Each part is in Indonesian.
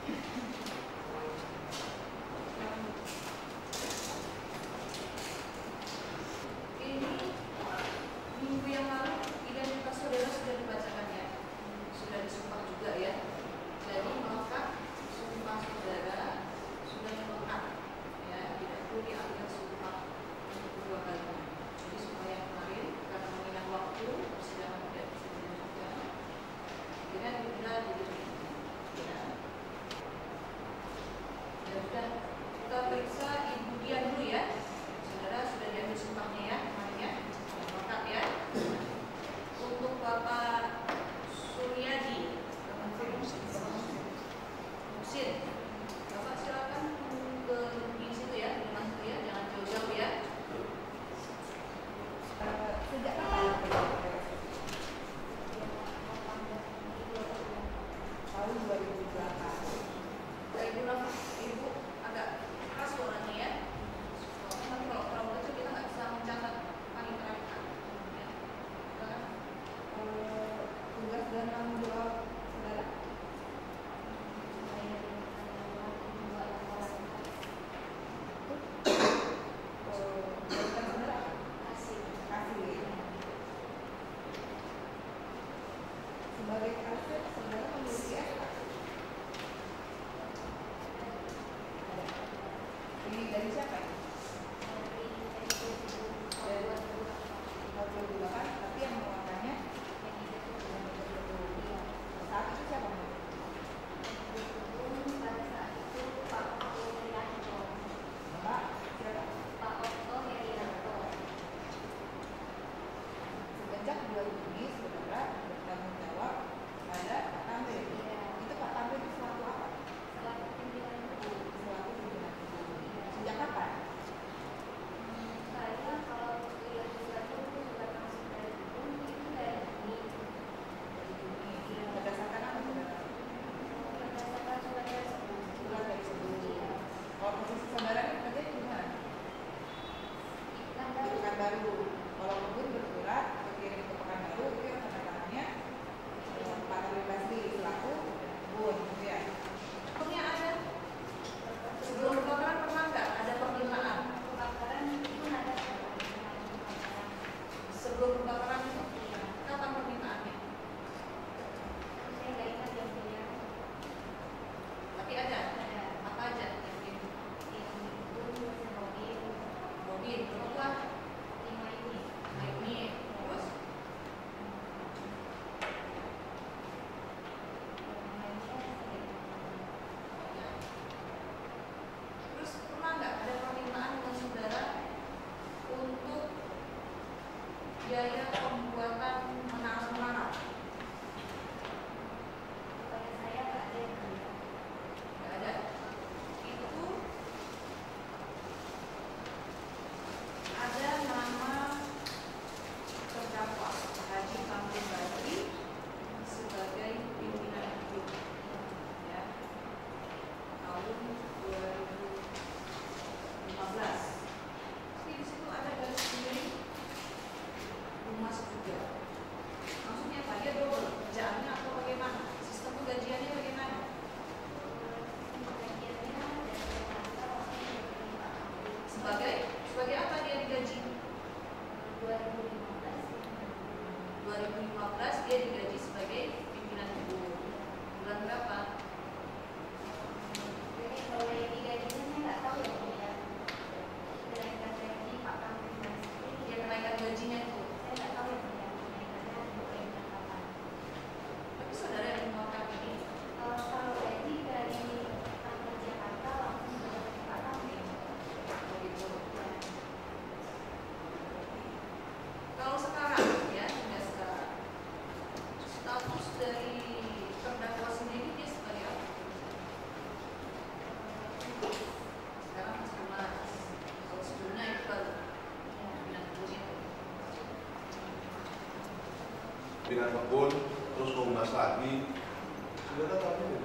Pimpinan kebun, terus Komnas lagi, sudah tahu ini.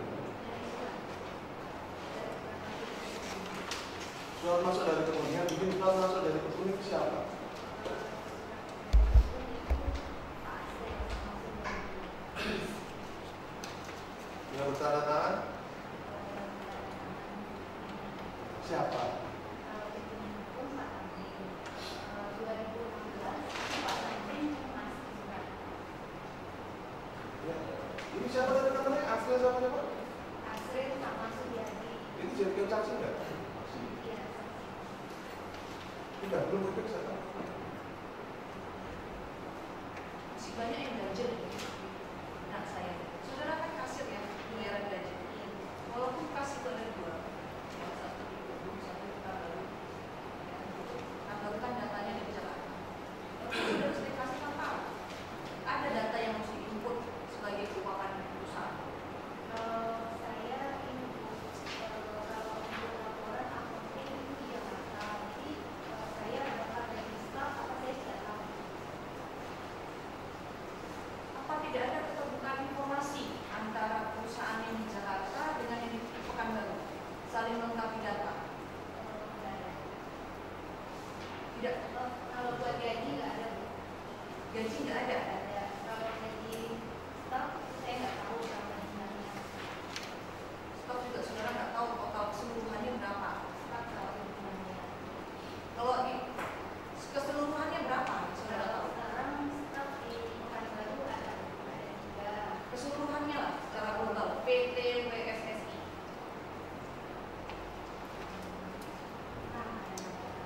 Surat masuk dari kebunnya, bikin surat masuk dari kebun itu siapa? Yang bertanda tangan? Siapa? Kalau itu pun Pak Tamrin 2016 Pak Tamrin Mas Isra. Ya. Ini siapa tadi namanya? Asli siapa siapa? Asri sama Sudiati. Ini jadi saksi nggak? Iya. Tidak, belum diperiksa. Masih banyak yang ganjil anak saya. Saudara kan kasir ya, miliaran ganjil. Walaupun kasih itu ada dua, yang satu di Bandung, satu di Pekanbaru. Ya, Pekanbaru datanya di Jakarta. Tapi saudara sering kasih kan tahu. Ada data yang harus diinput sebagai keuangan perusahaan. Saya input kalau untuk laporan accounting itu di Jakarta. Jadi saya dapat dari staff apa saya tidak tahu. Apa tidak ada keterbukaan informasi antara perusahaan yang di Jakarta dengan yang di Pekanbaru, saling melengkapi data? Tidak. Kalau buat gaji nggak ada, Bu. Gaji nggak ada. Ada. Kalau gaji staff saya nggak tahu berapa jumlahnya. Stok juga saudara nggak tahu total keseluruhannya berapa. Staff tahu jumlahnya. Kalau di keseluruhannya berapa saudara Kalau tahu? sekarang staff di Pekanbaru ada juga. Keseluruhannya lah secara global PT WSSI. Nah, ada.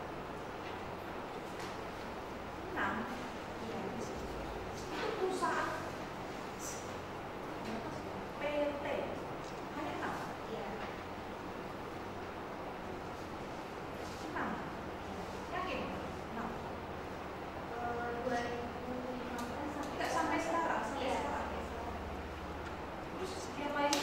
6. Iya. Itu perusahaan PT hanya 6. Iya. 6. Yakin? 6. 2015 Tidak sampai sekarang, sampai Iya, sekarang. sampai sekarang. Terus yang lain?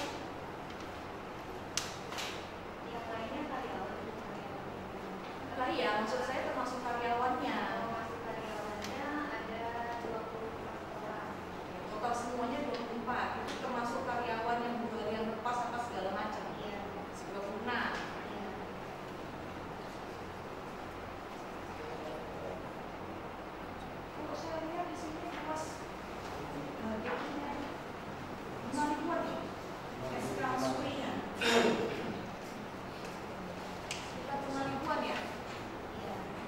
Yang lainnya karyawan. Lah iya, maksud saya termasuk karyawannya. Masuk karyawannya ada 24 orang. Total semuanya 24. Itu termasuk karyawan yang bulan lepas apa segala macam. Iya. 26. Iya. Kalau saya lihat di sini pas gajinya 5 ribuan nih. SK Surya. Sekitar 5 ribuan ya. Iya.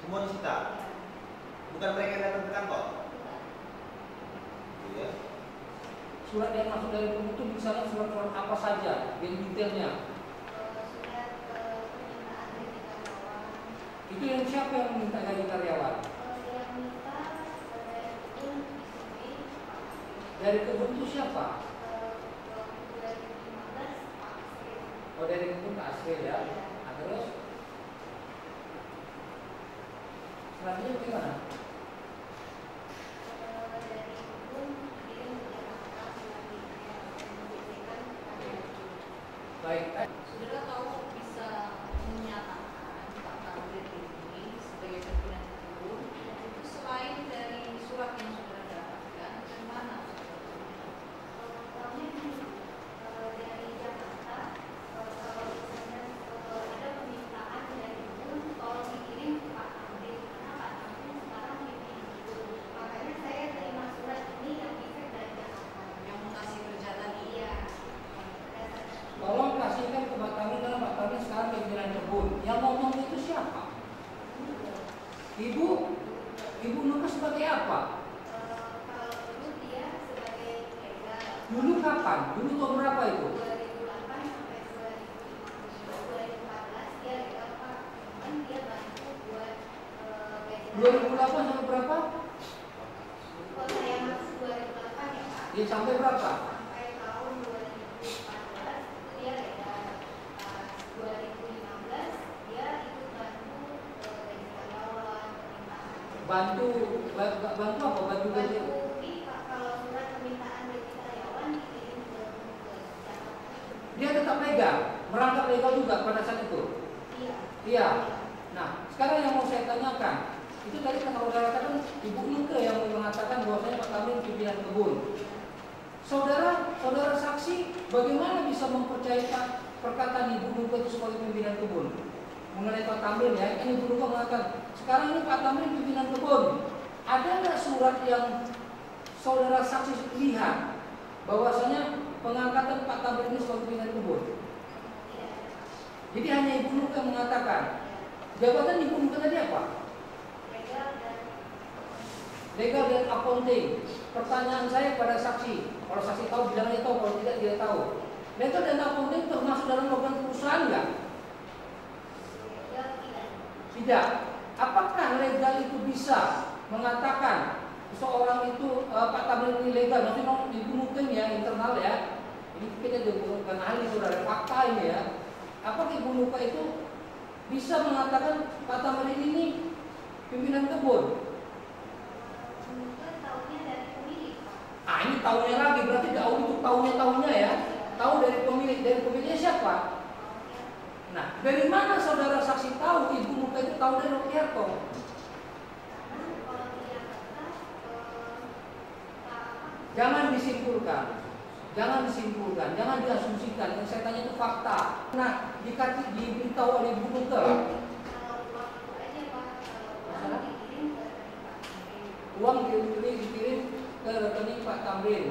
Semua disita. Bukan mereka yang datang ke kantor. Ya. Surat yang masuk dari pembunuh itu misalnya surat-surat apa saja, yang detailnya. Surat permintaan gaji karyawan. Itu yang siapa yang meminta gaji karyawan? Yang minta dari kebun di sini Pak Asri. Dari kebun itu siapa? 2015 Pak Asri. Oh, dari kebun Pak Asri ya. Nah, terus selanjutnya gimana? Dari kebun kirim ke Jakarta selanjutnya menjadikan pada Baik. Saudara tahu bisa menyatakan Pak Tamrin ini sebagai pimpinan kebun itu selain dari surat yang saudara dapatkan, dari mana saudara? dari Jakarta, kalau misalnya ada permintaan dari kebun, tolong dikirim ke Pak Tamrin karena Pak Tamrin sekarang pimpinan kebun. Makanya saya terima surat ini yang bisa dari Jakarta. Yang mutasi kerja tadi? Iya. Tolong kasihkan ke Pak Tamrin karena Pak Tamrin sekarang pimpinan kebun. Yang ngomong itu siapa? Ibu? Ibu Nuka sebagai apa? Kalau dulu dia sebagai legal Dulu kapan? Dulu tahun berapa itu? 2008 sampai 2014 dia legal Pak. Cuman dia bantu buat gaji 2008 sampai berapa? Kalau saya masuk 2008 ya Pak. Ya sampai berapa? Sampai tahun 2014 itu dia legal. Pas 2015 dia ikut bantu gaji karyawan, permintaan. Bantu apa? Bantu gaji. Bantu di kalau surat permintaan gaji karyawan dikirim ke Jakarta. Dia tetap legal, merangkap legal juga pada saat itu. Iya. Iya. Nah, sekarang yang mau saya tanyakan, itu tadi kan saudara katakan Ibu Nuka yang mengatakan bahwasanya Pak Tamrin pimpinan kebun. Saudara saksi, bagaimana bisa mempercayai perkataan Ibu Nuka itu sebagai pimpinan kebun? Mengenai Pak Tamrin ya, kan Ibu Nuka mengatakan sekarang ini Pak Tamrin pimpinan kebun. Ada nggak surat yang saudara saksi lihat bahwasanya pengangkatan Pak Tamrin ini sebagai pimpinan kebun? Jadi hanya Ibu Nuka yang mengatakan. Jabatan Ibu Nuka tadi apa? Legal dan accounting. Pertanyaan saya pada saksi, kalau saksi tahu bilangnya tahu, kalau tidak dia tahu. Legal dan accounting termasuk dalam organ perusahaan nggak? Tidak. Apakah legal itu bisa mengatakan seorang itu Pak Tamrin ini legal? Maksudnya Ibu Nuka ya internal ya. Ini kita juga bukan ahli saudara, fakta ini ya. Apakah Ibu Nuka itu bisa mengatakan Pak Tamrin ini pimpinan kebun? Ini tahunya lagi, berarti tidak untuk tahunya ya. Tahu dari pemiliknya siapa? Nah, dari mana saudara saksi tahu Ibu Nuka itu tahu dari Rokiarto? Jangan disimpulkan, jangan diasumsikan. Yang saya tanya itu fakta. Nah, diberitahu oleh Ibu Nuka. Uang dikirim ke rekening Pak Tamrin.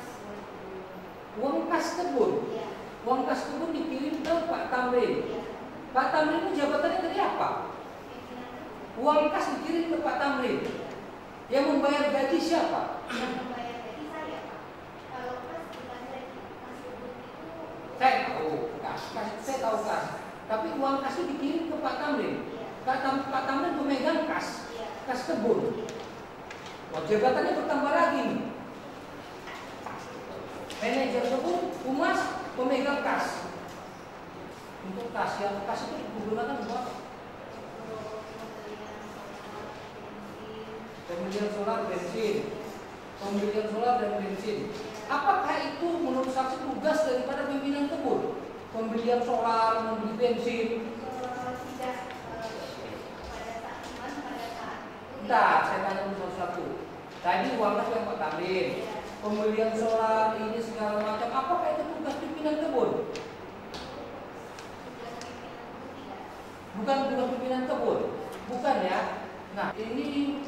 Uang kas kebun. Uang kas kebun dikirim ke Pak Tamrin. Pak Tamrin itu jabatannya tadi apa? Uang kas dikirim ke Pak Tamrin. Yang membayar gaji siapa? Yang membayar gaji saya Pak. Kalau kas bukan gaji, kas kebun itu. Saya tahu kas, saya tahu kas. Tapi uang kas itu dikirim ke Pak Tamrin. Pak Tamrin pemegang kas, kas kebun. Oh, jabatannya bertambah lagi nih. Manajer kebun, humas, pemegang kas. Untuk kas, yang kas itu digunakan buat pembelian solar, bensin. Pembelian solar dan bensin. Apakah itu menurut saksi tugas daripada pimpinan kebun? Pembelian solar, membeli bensin. Tidak pada saat itu. Entar, saya tanya dulu satu-satu. Tadi uang kas yang Pak Tamrin. Pembelian solar ini segala macam. Apakah itu tugas pimpinan kebun? Bukan tugas pimpinan kebun. Bukan ya. Nah, ini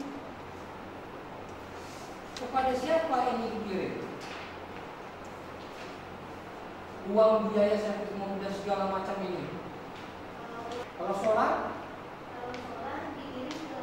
kepada siapa ini dikirim? Uang biaya servis dan segala macam ini. Kalau solar? Kalau solar dikirim ke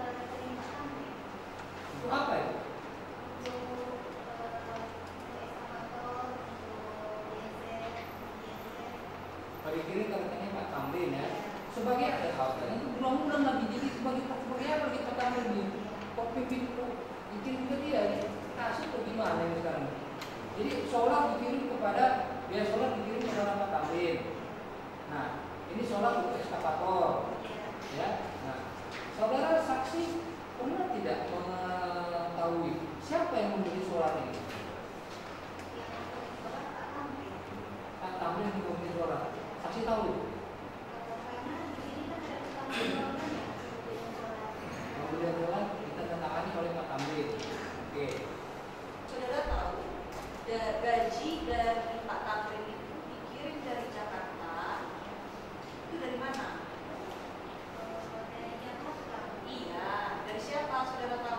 dikirim ke rekeningnya Pak Tamrin ya. Sebagai ada outline itu bulan-bulan lagi, jadi sebagai apa kita Pak Tamrin ini? Kok pimpin dikirim ke dia? Kasih atau gimana ini sekarang? Jadi sholat dikirim kepada biaya sholat dikirim kepada Pak Tamrin. Nah, ini sholat untuk ekskavator, ya. Nah, saudara saksi pernah tidak mengetahui siapa yang membeli sholat ini? Pak Tamrin yang membeli sholat. Saksi tahu? Pembelian sholat kita tentangani oleh Pak Tamrin. Oke. Saudara tahu gaji dari Pak Tamrin itu dikirim dari Jakarta, itu dari mana? Dari Jakarta. Iya, dari siapa saudara tahu?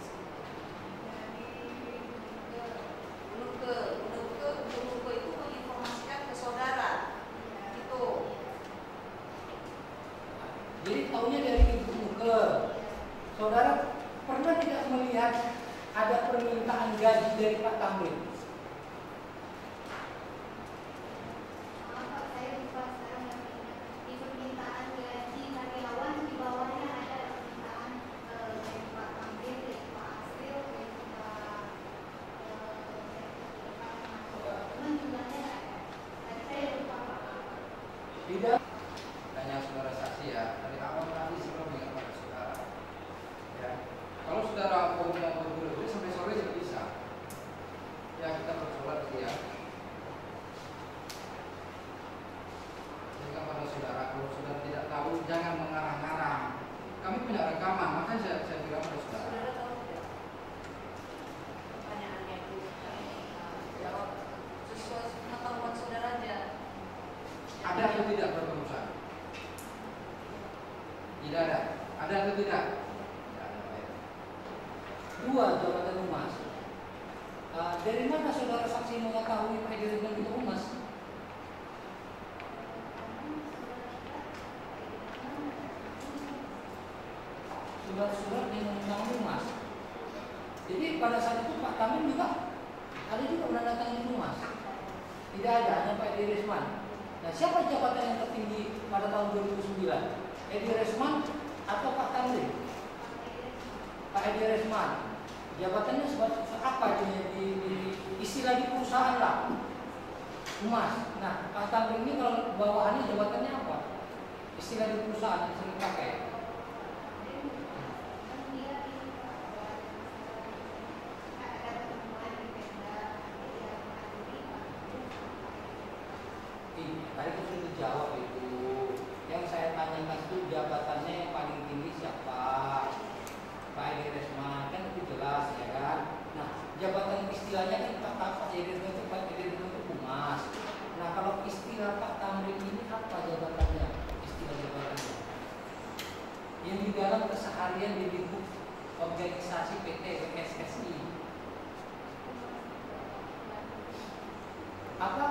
Unuke itu menginformasikan ke saudara. Itu. Jadi tahunya dari Ibu Nuke. Saudara pernah tidak melihat ada permintaan gaji dari Pak Tamrin? Maaf Pak, saya lupa sekarang yang di permintaan gaji karyawan di bawahnya ada permintaan dari Pak Tamrin, dari Pak Asril, dari Pak teman jumlahnya ada. Tadi saya lupa Pak. Tidak. Tanya saudara saksi ya. Dari awal tadi sebelum mengingat pada saudara. Ya. Kalau saudara mau berburu sampai sore juga bisa. Ya kita bersolat ya. Jika pada saudara, kalau saudara tidak tahu jangan mengarang-arang. Kami punya rekaman, makanya saya bilang pada saudara. Saudara tahu tidak? Pertanyaannya itu jawab sesuai pengetahuan saudara aja. Ada atau tidak berperusahaan? Tidak ada. Ada atau tidak? Tidak ada. Baik. Dua jabatan humas. Dari mana saudara saksi mengetahui Pak Edi Rizman itu humas? Surat-surat yang tentang humas. Jadi pada saat itu Pak Tamrin juga ada juga menandatangani humas. Tidak ada, hanya Pak Edi Rizman. Nah, siapa jabatan yang tertinggi pada tahun 2009? Edi Rizman atau Pak Tamrin? Pak Edi Rizman. Jabatannya sebagai apa di istilah di perusahaan lah, humas. Nah, Pak Tamrin ini kalau bawahannya jabatannya apa? Istilah di perusahaan yang sering pakai. Tadi itu sudah dijawab itu. Yang saya tanyakan itu jabatannya yang paling tinggi siapa? Pak Edi Rizman, kan itu jelas ya kan. Nah, jabatan istilahnya kan Pak Edi Rizman itu Pak Edi Rizman itu humas. Nah, kalau istilah Pak Tamrin ini apa jabatannya? Istilah jabatannya yang di dalam keseharian di lingkup organisasi PT PSSI apa?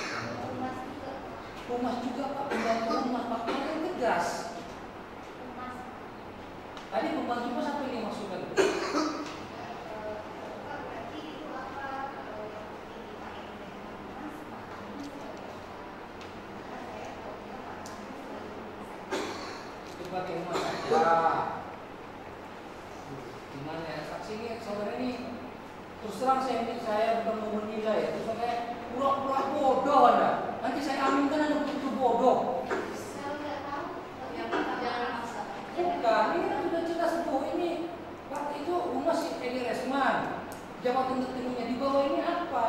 Humas juga Pak, pembantu humas Pak, yang tegas. Tadi pembantu humas apa yang dimaksudkan? Sebagai humas saja. Gimana ya? Saksi ini, saudara ini terus terang saya bukan mau menilai ya, terus saya pura-pura bodoh Anda. Nanti saya aminkan Anda betul bodoh. Saya nggak tahu. Jangan maksa. Bukan, ini kan sudah jelas bahwa ini Pak itu humas Edi Rizman. Jabatan tertingginya di bawah ini apa?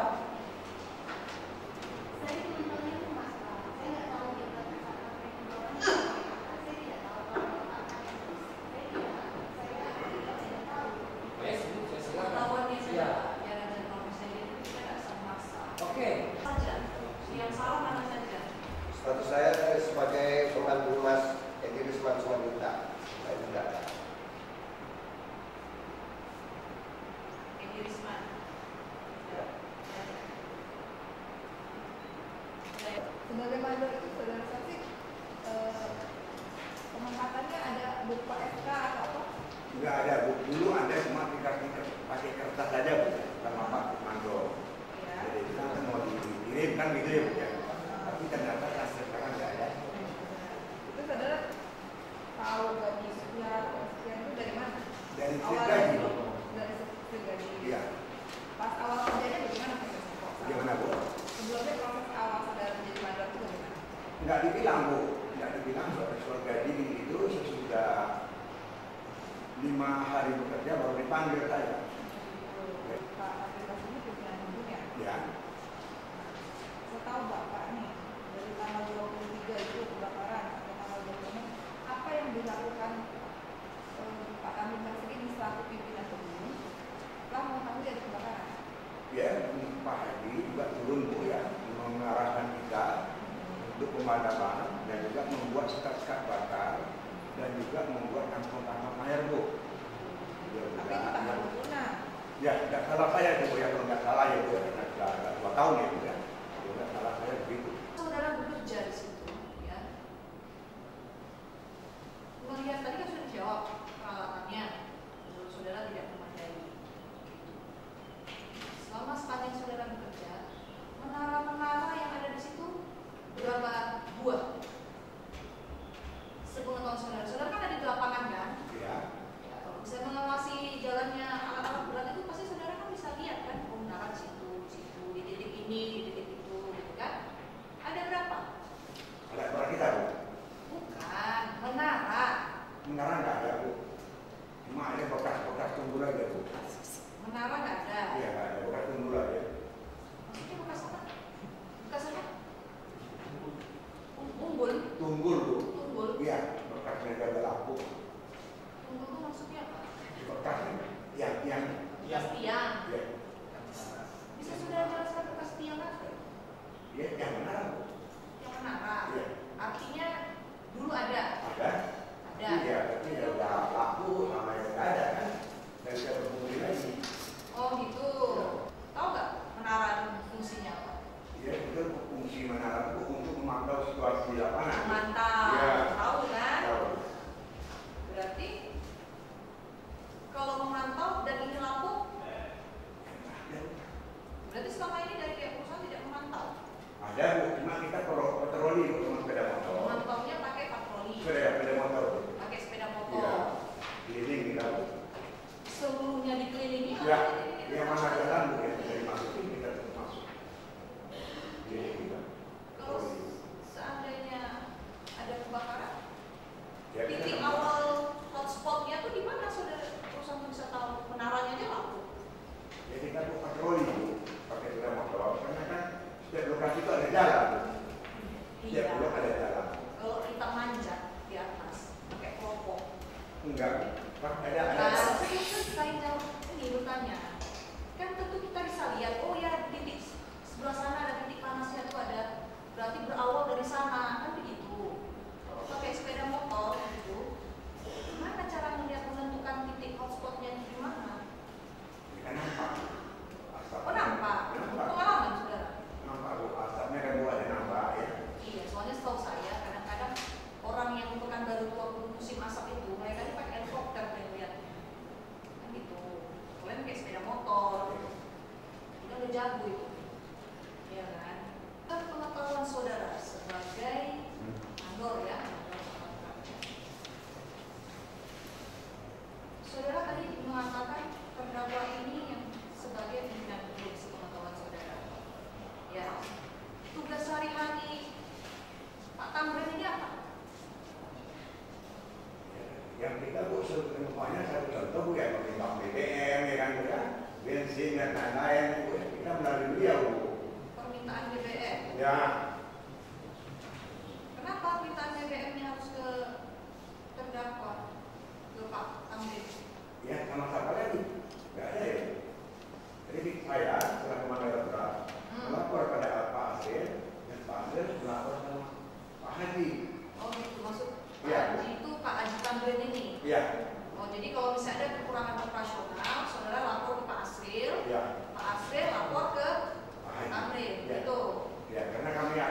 Saya cuma tahu itu Mas Pak. Saya nggak tahu jabatan Pak Tamrin di bawahnya. Saya tidak tahu kalau Pak Tamrin itu. Saya tidak tahu. Baik, saya silakan. Pengetahuannya saja. Ya. Jangan kalau misalnya itu kita tidak bisa memaksa. Oke. Saja. Yang salah mana saja. Status saya sebagai pembantu humas Edi Rizman Sumanita. Saya tidak ada. Edi Rizman. Ya. Sebagaimana itu saudara saksi, pengangkatannya ada berupa SK atau apa? Enggak ada, Bu. Dulu ada cuma pakai kertas saja, Bu. Sama Pak Mando. Ya. Jadi kita kan mau dikirim kan gitu ya, Bu. Tapi ternyata sekarang Nggak dibilang Bu, nggak dibilang soal gaji itu sesudah 5 hari bekerja baru dipanggil saya. Pak aplikasi ini pimpinan umum ya? Ya. Setahu Bapak nih, dari tanggal 23 itu kebakaran atau tanggal 26, apa yang dilakukan Pak Kamil Basri selaku pimpinan umum setelah mengetahui ada kebakaran? Ya, Pak Hadi juga turun Bu ya, mengarahkan kita untuk pemadaman dan juga membuat sekat-sekat bakar dan juga membuat kantong-kantong air Bu. Ya, Tapi itu tanggal 26. ya, nggak salah saya Bu ya, kalau nggak salah ya Bu, karena sudah 2 tahun ya Bu ya. Kalau nggak salah saya begitu. Saudara bekerja di situ, ya. Melihat tadi kan sudah dijawab peralatannya, menurut saudara tidak memadai. Selama sepanjang saudara bekerja, menara-menara yang ada di situ berapa buah? Sepengetahuan saudara, saudara kan ada di lapangan kan? Ya. Ya, kalau bisa mengawasi jalannya alat-alat berat itu pasti saudara kan bisa lihat kan, oh menara di situ, di titik ini, di titik itu, gitu kan? Ada berapa? Ada suara kita Bu. Bukan, menara. Menara nggak ada Bu. Cuma ada bekas-bekas tunggul aja Bu. Menara nggak ada. Iya, nggak ada bekas tunggul aja. Maksudnya bekas apa? Bekas apa? Unggul. Tunggul Bu. Tunggul. Iya, bekasnya ada lampu. Tunggul itu maksudnya apa? Bekasnya yang Bekas tiang. ya, Bisa saudara jelaskan bekas tiang apa? ya yang menara Bu. Yang menara. Iya. Artinya dulu ada. Ada. Ada. Iya, tapi ya udah lampu sama yang nggak ada kan. Dan saya berfungsi lagi. Oh gitu. Tahu nggak menara itu fungsinya apa? Ya, itu fungsi menara itu untuk memantau situasi di lapangan. Memantau. Iya. Tahu kan? Tahu. Berarti kalau memantau dan ini lampu, berarti selama ini dari pihak perusahaan tidak memantau. Ada Bu, cuma kita patroli Bu, sama sepeda motor. Memantaunya pakai patroli, Sepeda motor. pakai sepeda Iya. motor. Keliling kita Bu. Seluruhnya dikelilingi. Ya, yang mana jalan Bu yang bisa dimasukin kita tetap masuk. Keliling kita. Kalau seandainya ada kebakaran, Ya, kita titik sama. awal hotspotnya tuh di mana saudara perusahaan bisa tahu? Menaranya aja lampu. Ya kita Bu patroli Bu, pakai sepeda motor. Karena kan setiap lokasi itu ada jalan Bu. Setiap Iya. blok ada jalan. Kalau kita manjat di atas pakai kelompok. Enggak, Pak, ada. Nah, saya jawab ini bertanya. Kan tentu kita bisa lihat, oh ya titik sebelah sana ada titik panasnya tuh ada, berarti berawal dari sana, kan begitu. Kalau pakai sepeda motor gitu, gimana cara melihat menentukan titik hotspotnya di mana? Kita nampak. Asap. Oh nampak, Nampak. pengalaman saudara. Nampak Bu, asapnya kan Bu ada nampak ya. Iya, soalnya setahu saya kadang-kadang orang yang merupakan baru waktu musim asap itu mereka ini pakai helikopter dan lihatnya, kan gitu. Kalian pakai sepeda motor, udah jago itu, ya kan? Kan pengetahuan saudara sebagai mandor ya, saudara tadi mengatakan terdakwa ini yang sebagai pimpinan umum sepengetahuan saudara, ya. Tugas sehari-hari Pak Tamrin ini apa? Yang kita Bu semuanya satu contoh Bu ya, menimbang BBM ya kan Bu ya, bensin dan lain-lain Bu, kita melalui beliau Bu. Permintaan BBM. Ya, Kenapa permintaan BBM-nya harus ke terdakwa, ke Pak Tamrin? ya sama-sama lagi, nggak ada ya. Jadi saya setelah Komandan Berat melapor pada Pak Asir dan Pak Asir melapor sama Pak Haji. Oh gitu, maksud Pak Iya. Haji itu Pak Haji Tamrin ini. Iya, Oh jadi kalau misalnya ada kekurangan operasional, saudara lapor ke Pak Asril, iya. Pak Asril lapor ke Pak Pak Haji. Tamrin, Ya. gitu. Ya, karena kami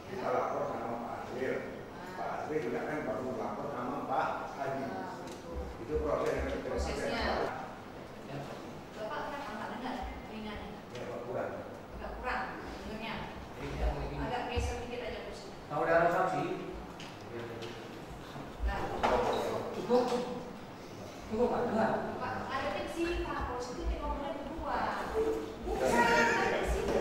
Kita lapor sama Pak Azril. Pak Azril juga kan baru lapor sama Pak Haji. Itu prosesnya. Ya. Bapak kenapa nggak dengar ringannya? Ya, Pak kurang. Agak kurang dengarnya. Agak geser dikit aja kursi. Tahu darah saksi? Nah, Cukup? Cukup Pak, dengar? Pak, ada di sini Pak, kalau situ kita ngomongnya berdua. Bukan, ada di sini.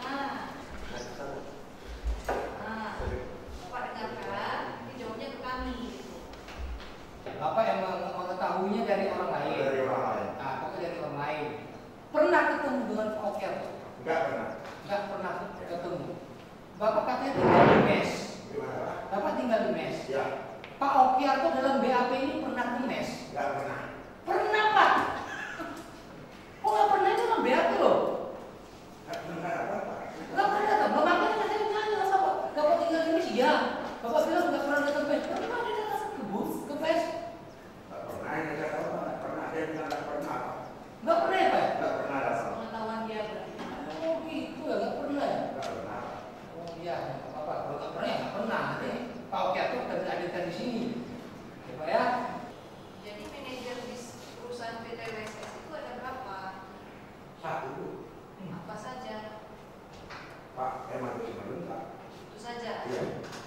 Bapak dengarkan, ini jawabnya ke kami. Bapak yang mengetahuinya dari orang lain. Dari orang lain. Nah, pokoknya dari orang lain. Pernah ketemu dengan Pak Oker? Enggak pernah. Enggak pernah ketemu. Bapak katanya tinggal di mes. Gimana Pak? Bapak tinggal di mes. Ya, Pak Oker tuh dalam BAP ini pernah ke mes. enggak pernah. Pernah Pak? Oh nggak pernah itu dalam BAP loh. Enggak pernah apa Pak? Nggak pernah datang. Makanya saya tanya sama Bapak. Bapak tinggal di mes? Iya. Bapak bilang nggak pernah datang mes. Pernah dia datang ke bus, ke mes? Enggak pernah. Ini saya tahu Pak. Enggak pernah. Dia bilang enggak pernah Pak. Nggak pernah ya Pak? Enggak pernah datang. Pengetahuan dia berarti. Oh gitu ya, nggak pernah ya? Enggak pernah. Oh iya, Bapak kalau nggak pernah ya nggak pernah. Nanti Pak Oker tuh akan dihadirkan di sini. Ya Pak ya. Jadi manajer di perusahaan PT WSS itu ada berapa? Satu. Apa saja? Pak, emang itu sebentar. Itu saja. Iya.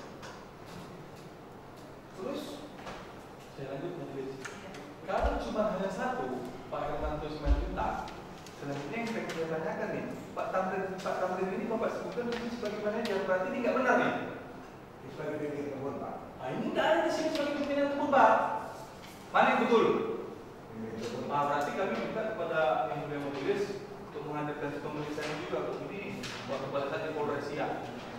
Terus saya lanjut majelis. Kalau cuma hanya satu, Pak Hermanto Simanjuntak, selanjutnya yang saya tanyakan nih, Pak Tamrin ini Bapak sebutkan ini sebagai manajer, berarti ini nggak benar nih? Sebagai pemilik kebun Pak. Ah, ini nggak ada di sini sebagai pimpinan kebun Pak. Mana yang betul? Pemilik kebun. Ah, berarti kami minta kepada yang mulia majelis untuk menghadirkan pemeriksaan juga ini kepada saja Polres ya.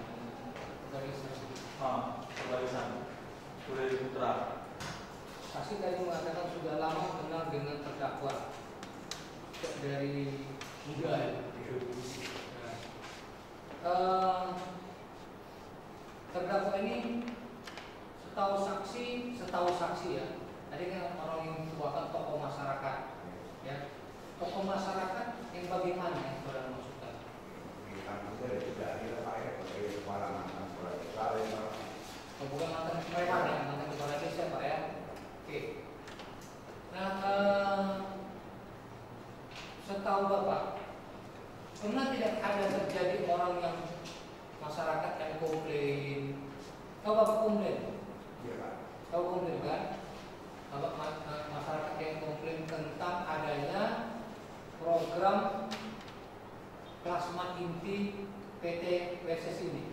Pemeriksaan sudah Putra. Saksi tadi mengatakan sudah lama kenal dengan terdakwa dari muda ya. Terdakwa ini setahu saksi ya. Tadi kan orang yang merupakan tokoh masyarakat, ya. Tokoh masyarakat yang bagaimana yang saudara maksudkan? Kita sudah tidak ada Pak ya, sebagai kepala mantan kepala desa ya. Oh, bukan mantan preman ya, mantan kepala desa Pak ya. Oke. Nah, setahu Bapak, pernah tidak ada terjadi orang yang masyarakat yang komplain? Tahu Bapak komplain? Iya Pak. Tahu komplain kan? Bapak masyarakat yang komplain tentang adanya program plasma inti PT WSS ini?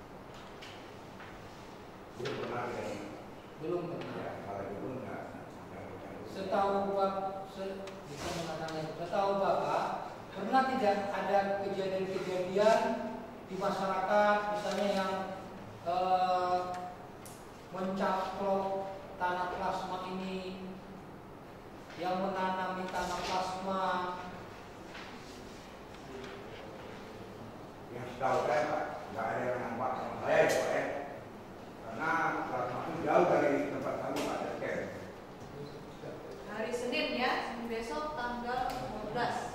Belum pernah ya. Belum pernah. Ya, kalau itu pun enggak. Setahu Bapak, pernah tidak ada kejadian-kejadian di masyarakat, misalnya yang mencaplok tanah plasma ini, yang menanami tanah plasma? Yang setahu saya Pak, nggak ada yang nampak sama saya ya Pak ya. Karena plasma itu jauh dari tempat kami Pak, ada camp. Hari Senin ya, besok tanggal 15.